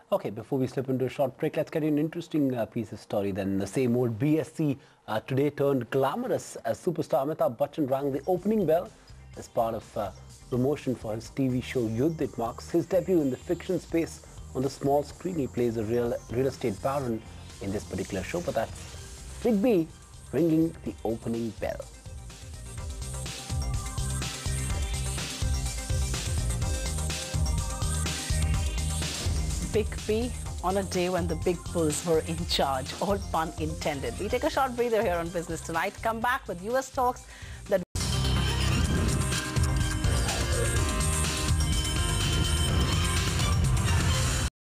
Okay, before we slip into a short break, let's get an interesting piece of story then. The same old BSE today turned glamorous as superstar Amitabh Bachchan rang the opening bell as part of promotion for his TV show YUDH. It marks his debut in the fiction space on the small screen. He plays a real estate baron in this particular show, but that's Big B ringing the opening bell. Big B on a day when the big bulls were in charge, all pun intended. We take a short breather here on Business Tonight. Come back with US talks that